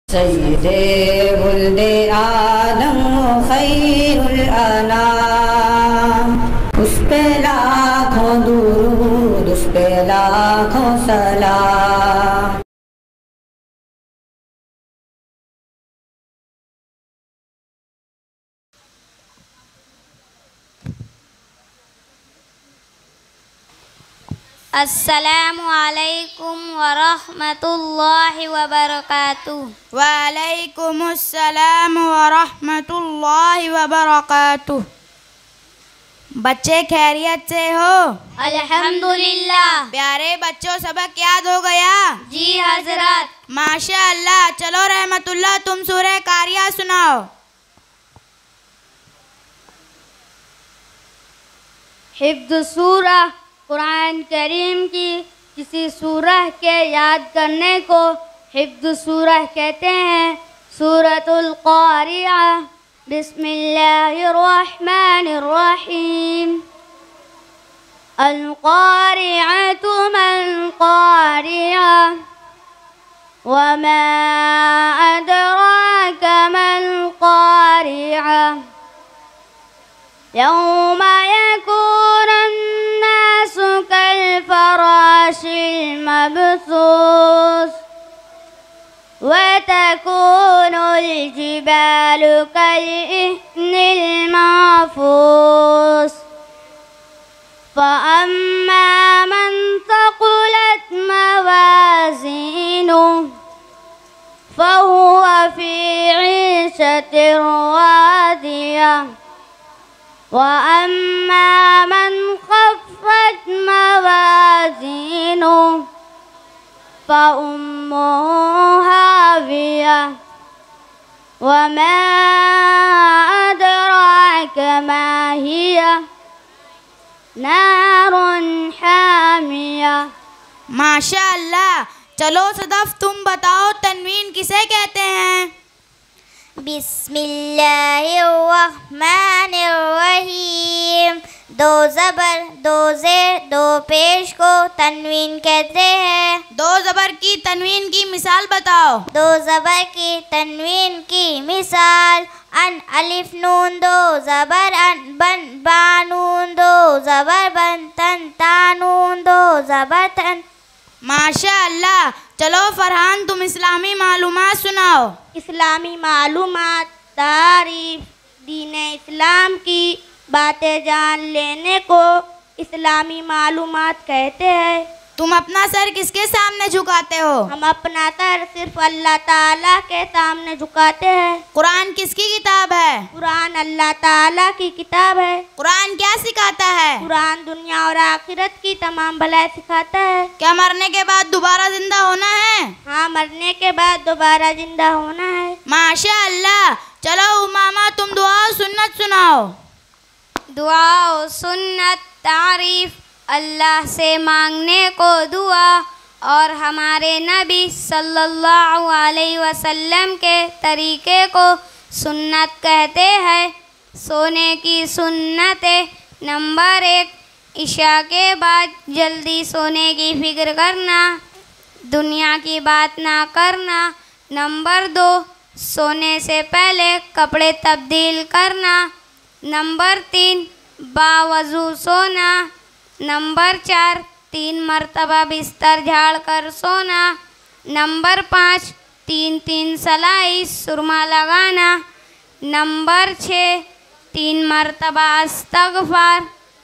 सय्यदे वुल्दे आदम खैरुल अनाम, उस पे लाखों दुरूद, उस पे लाखों सलाम। अस्सलामु अलैकुम वरहमतुल्लाहि वबरकातुह। वालैकुमुस्सलाम वरहमतुल्लाहि वबरकातुह। बच्चे खैरियत से हो? अल्हम्दुलिल्लाह। प्यारे बच्चों, सबक याद हो गया? जी हजरत। माशा अल्लाह। चलो रहमतुल्लाह, तुम सूरह कारिया सुनाओ। हिफ्ज़ सूरह कुरान करीम की किसी सूरह के याद करने को हिफ्ज़ सूरह कहते हैं। सूरतुल क़ारिआ। बिस्मिल्लाहिर्रहमानिर्रहीम। अल क़ारिअतु मल क़ारिआ वमा अदराक मल क़ारिआ यौम यकूनुन नासु कल फराशिल मबसूस व तकूनुल जिबालु कल इह्निल महफूस फ़अम्मा मन तक़ुलत मवाज़ीनुहु फ़हुव फ़ी ईशतिर रादियह वअम्मा मन खफ़्फ़त मवाज़ीनुहु फ़उम्मुहु हावियह वमा अदराक मा हिया नारुन हामियह। माशा अल्लाह। चलो सदफ, तुम बताओ तनवीन किसे कहते हैं? बिस्मिल्लाहिर्रहमानिर्रहीम। दो ज़बर, दो ज़ेर, दो पेश को तनवीन कहते हैं। दो ज़बर की तनवीन की मिसाल बताओ। दो ज़बर की तनवीन की मिसाल अन अलिफ नून दो ज़बर अन बन बानून दो ज़बर बन तन तानून दो ज़बर तन। माशा अल्लाह। चलो फरहान, तुम इस्लामी मालूमात सुनाओ। इस्लामी मालूमात, तारीफ, दीन इस्लाम की बातें जान लेने को इस्लामी मालूमात कहते हैं। तुम अपना सर किसके सामने झुकाते हो? हम अपना सर सिर्फ अल्लाह ताला के सामने झुकाते हैं। कुरान किसकी किताब है? कुरान अल्लाह ताला की किताब है। कुरान क्या सिखाता है? कुरान दुनिया और आखिरत की तमाम भलाई सिखाता है। क्या मरने के बाद दोबारा जिंदा होना है? हाँ, मरने के बाद दोबारा जिंदा होना है। माशा अल्लाह। चलो उमामा, तुम दुआ और सुन्नत सुनाओ। दुआ और सुन्नत। तारीफ, अल्लाह से मांगने को दुआ और हमारे नबी सल्लल्लाहु अलैहि वसल्लम के तरीके को सुन्नत कहते हैं। सोने की सुन्नतें। नंबर 1, इशा के बाद जल्दी सोने की फिक्र करना, दुनिया की बात ना करना। नंबर 2, सोने से पहले कपड़े तब्दील करना। नंबर 3, बावजू सोना। नंबर 4, 3 मरतबा बिस्तर झाड़ कर सोना। नंबर 5, 3 सलाई सुरमा लगाना। नंबर 6, 3 मरतबा अस्तगफार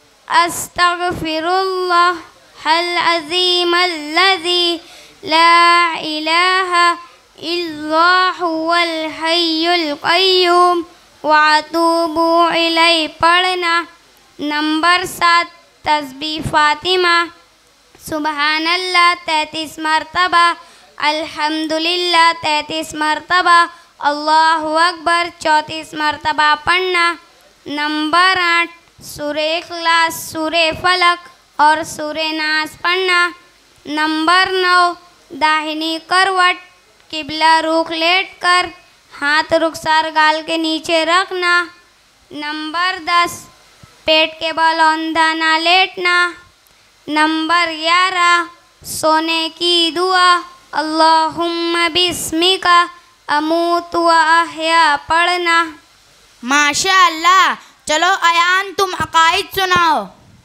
अस्तगफिरुल्लाह हल अज़ीम अल्लज़ी ला इलाहा इल्ला हुवल हय्युल क़य्यूम व अतूबु इलैहि पढ़ना। नंबर 7, तस्बीह फातिमा सुबहानल्लाह 33 मरतबा, अल्हम्दुलिल्लाह 33 मरतबा, अल्लाहु अकबर 34 मरतबा पढ़ना। नंबर 8, सूरे इखलास, सूरे फलक और सूरे नास पढ़ना। नंबर 9, दाहिनी करवट, किबला रुख लेट कर हाथ रुखसार गाल के नीचे रखना। नंबर 10, पेट के बल औंधा ना लेटना। नंबर 11, सोने की दुआ, अल्लाहुम्मा बिस्मिका अमूत व अहया पढ़ना। माशा अल्लाह। चलो अयान तुम अकाइद सुनाओ।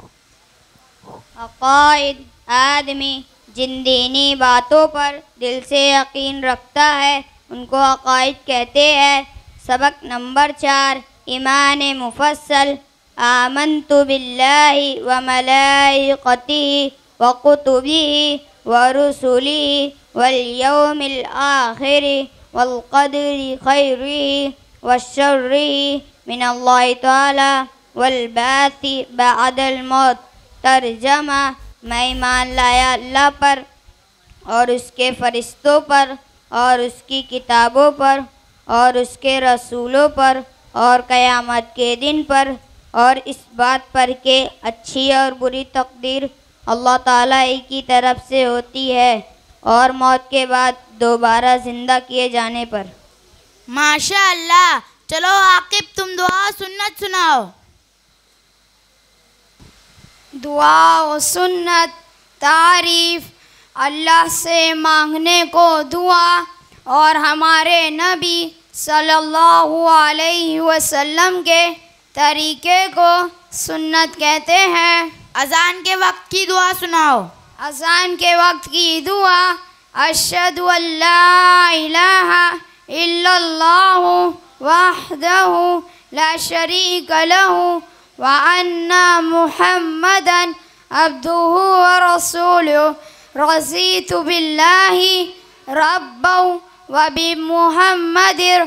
अकाइद आदमी जिन दीनी बातों पर दिल से यकीन रखता है उनको अकाइद कहते हैं। सबक नंबर 4 ईमान मुफस्सल। आमन्तु बिल्लाहि व मलाइकतिहि व कुतुबिहि व रुसुलिहि वल यौमिल आखिरि वल क़द्रि खैरिहि व शर्रिहि मिनल्लाहि तआला वल बाति बअदल मौत। तर्जमा, मैं ईमान लाया अल्लाह पर और उसके फरिश्तों पर और उसकी किताबों पर और उसके रसूलों पर और क़यामत के दिन पर और इस बात पर कि अच्छी और बुरी तकदीर अल्लाह ताला ही की तरफ से होती है और मौत के बाद दोबारा ज़िंदा किए जाने पर। माशा अल्लाह। चलो आकिब तुम दुआ सुन्नत सुनाओ। दुआ व सुन्नत तारीफ़ अल्लाह से मांगने को दुआ और हमारे नबी सल्लल्लाहु अलैहि वसल्लम के तरीक़े को सुन्नत कहते हैं। अज़ान के वक्त की दुआ सुनाओ। अज़ान के वक्त की दुआ अशहदु अल्ला इलाहा इल्लल्लाहु वहदहु ला शरीक लहु व अन्ना मुहम्मदन अब्दुहु व रसूलुहु रज़ीतु बिल्लाहि रब्बन व बि मुहम्मदिर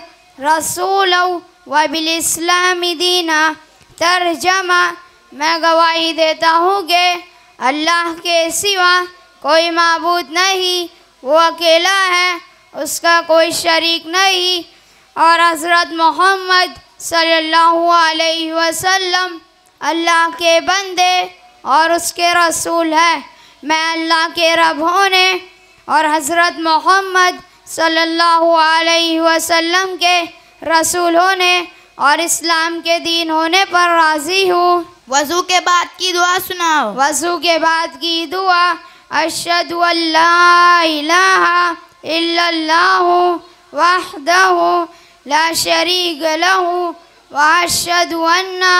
रसूलन व बिल इस्लामी दीना। तर्जमा, मैं गवाही देता हूँ कि अल्लाह के सिवा कोई माबूद नहीं, वो अकेला है, उसका कोई शरीक नहीं, और हज़रत मोहम्मद सल्लल्लाहु अलैहि वसल्लम अल्लाह के बंदे और उसके रसूल है। मैं अल्लाह के रब होने और हज़रत मोहम्मद सल्लल्लाहु अलैहि वसल्लम के रसूल होने और इस्लाम के दीन होने पर राज़ी हूँ। वज़ू के बाद की दुआ सुनाओ। वज़ू के बाद की दुआ अशहदु अल्ला इलाहा इल्लल्लाहु वहदहु ला शरीक लहु व अशहदु अन्ना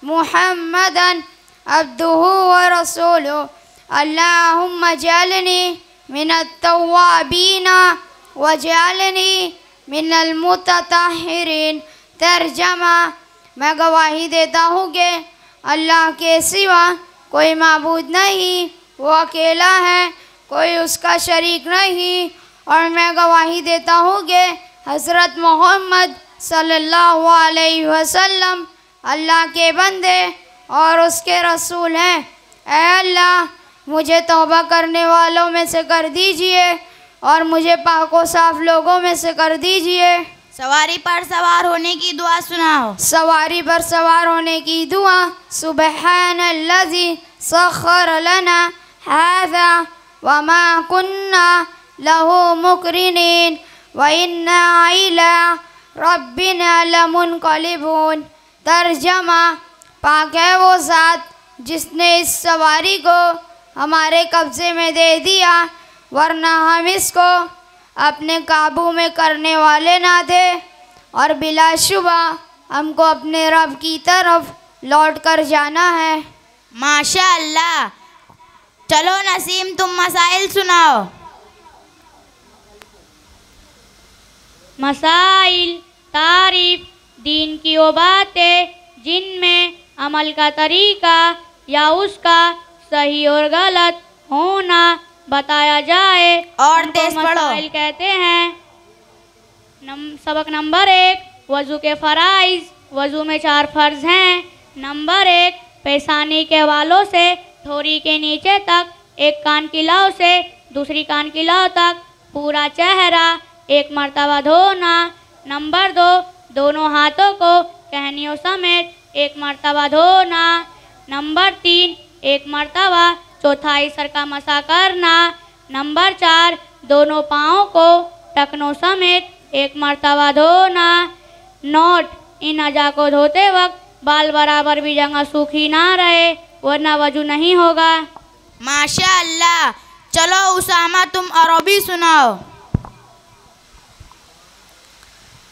मुहम्मदन अब्दुहु व रसूलुहु। अल्लाहुम्मा जअलनी मिनत तव्वाबीना व जअलनी मिनल मुततहिरीन। तर्जमा, मैं गवाही देता हूँ कि अल्लाह के सिवा कोई माबूद नहीं, वो अकेला है, कोई उसका शरीक नहीं, और मैं गवाही देता हूँ कि हज़रत मोहम्मद सल्लल्लाहु अलैहि वसल्लम अल्लाह के बंदे और उसके रसूल हैं। ऐ अल्लाह, मुझे तौबा करने वालों में से कर दीजिए और मुझे पाको साफ लोगों में से कर दीजिए। सवारी पर सवार होने की दुआ सुनाओ। सवारी पर सवार होने की दुआ सुबहानल्लज़ी सख्खर लना हाज़ा व मा कुन्ना लहू मुक़रिनीन व इन्ना इला रब्बिना लमुनक़लिबून। तर्जमा, पाक है वो ज़ात जिसने इस सवारी को हमारे कब्ज़े में दे दिया, वरना हम इसको अपने काबू में करने वाले ना थे, और बिलाशुबा हमको अपने रब की तरफ लौट कर जाना है। माशा अल्लाह। चलो नसीम तुम मसाइल सुनाओ। मसाइल तारीफ़ दीन की वो बातें जिनमें अमल का तरीका या उसका सही और गलत होना बताया जाए और तेज पढ़ो। मसाइल कहते हैं। सबक नंबर 1 वज़ू के फ़राइज़। वज़ू में 4 फ़र्ज़ हैं। नंबर 1 पेशानी के वालों से ठोरी के नीचे तक, एक कान की लौ से दूसरी कान की लौ तक पूरा चेहरा 1 मरतबा धोना। नंबर 2 दोनों हाथों को कहनियों समेत 1 मरतबा धोना। नंबर 3 1 मरतबा चौथाई सर का मसा करना। नंबर 4 दोनों पाँवों को टखनों समेत 1 मरतबा धोना। नोट, इन अज़ा को धोते वक्त बाल बराबर भी जगह सूखी ना रहे, वरना वजू नहीं होगा। माशा अल्लाह। चलो उसामा तुम अरबी सुनाओ।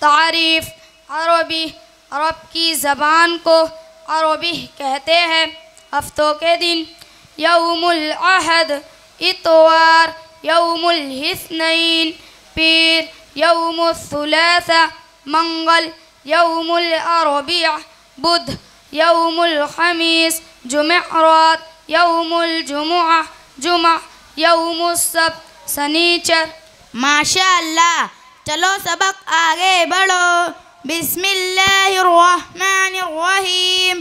तारीफ़ अरबी, अरब की ज़बान को अरबी कहते हैं। हफ्तों के दिन यौमुल अहद, इतवार, यौमुल इस्नैन, पीर, यौमुल सुलासा, मंगल, यौमुल अरबिया, बुध, यौमुल खमीस, जुमेरात, यौमुल जुमुआ, जुमा, यौमुल सब्त, सनीचर। माशाअल्लाह। चलो सबक आगे बढ़ो। बिस्मिल्लाहिर्रहमानिर्रहीम।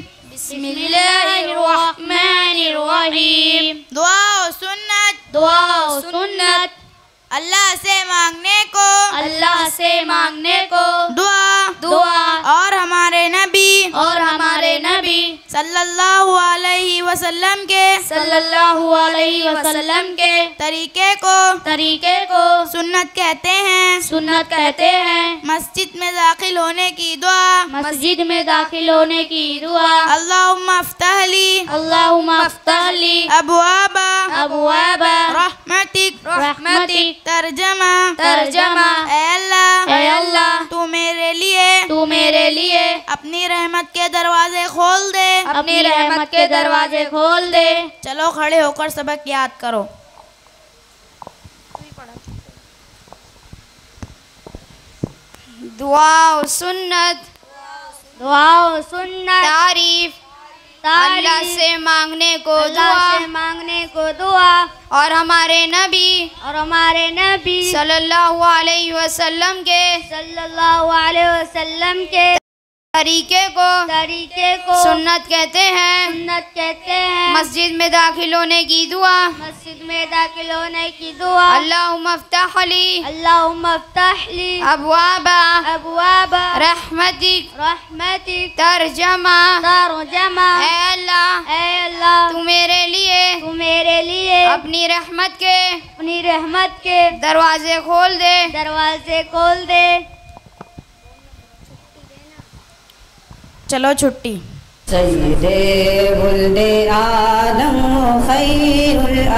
बिस्मिल्लाहिर्रहमानिर्रहीम। दुआ और सुन्नत, दुआ और सुन्नत, अल्लाह से मांगने को, अल्लाह से मांगने को, दुआ, दुआ, और हमारे नबी, और हमारे नबी सल्लल्लाहु अलैहि वसल्लम के, सल्लल्लाहु अलैहि वसल्लम के तरीके को, सुन्नत कहते हैं। सुन्नत कहते हैं। मस्जिद में दाखिल होने की दुआ, मस्जिद में दाखिल होने की दुआ। अल्लाहुम्मा अफ्तह ली, अल्लाहुम्मा अफ्तह ली अबवाबा, अबवाबा रहमतिक, रहमतिक। तर्जमा, तर्जमा। ऐ अल्लाह, तू मेरे लिए अपनी रहमत के दरवाजे खोल दे, अपनी रहमत के दरवाजे खोल दे। चलो खड़े होकर सबक याद करो। दुआ और सुन्नत, दुआ और सुन्नत, तारीफ, अल्लाह से मांगने को अल्लाह से दुआ, मांगने को दुआ, और हमारे नबी सल्लल्लाहु अलैहि वसल्लम के तरीके को सुन्नत कहते हैं। मस्जिद में दाखिल होने की दुआ, अल्लाहुम्मा अफ्तह ली अबवाबा रहमतिक, तर्जमा, ऐ अल्लाह, तू मेरे लिए अपनी रहमत के दरवाजे खोल दे। चलो छुट्टी। सय्यदे वुल्दे आदम खैरुल